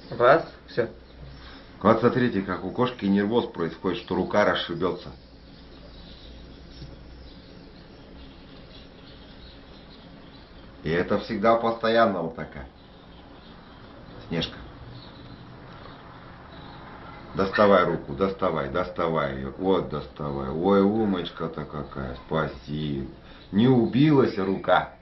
Раз, все. Вот смотрите, как у кошки нервоз происходит, что рука расшибется. И это всегда постоянно вот такая. Снежка. Доставай руку, доставай ее. Вот доставай. Ой, умочка-то какая, спасибо. Не убилась рука.